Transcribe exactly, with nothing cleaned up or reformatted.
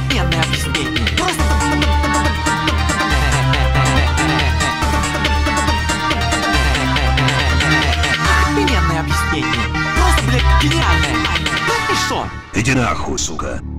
Офигенное объяснение. Просто... Офигенное объяснение. Просто, блядь, гениальное. Да ты шо? Иди нахуй, сука.